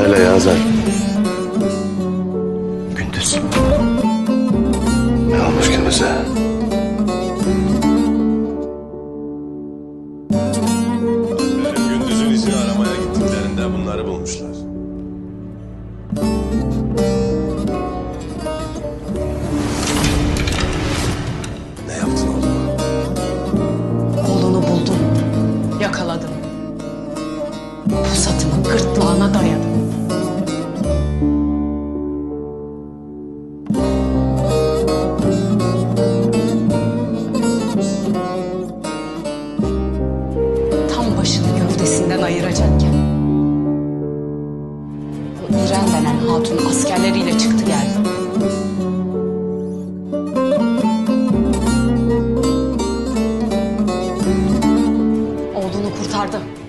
Hele Yazar. Gündüz. Ne olmuş Gündüz'e? Benim Gündüz'ün izini aramaya gittiklerinde bunları bulmuşlar. Ne yaptın oğlum? Oğlunu buldum, yakaladım. Pusatımı gırtlağına dayadım. Tam başını gövdesinden ayıracakken bu İren denen hatun askerleriyle çıktı geldi. Oğlunu kurtardı.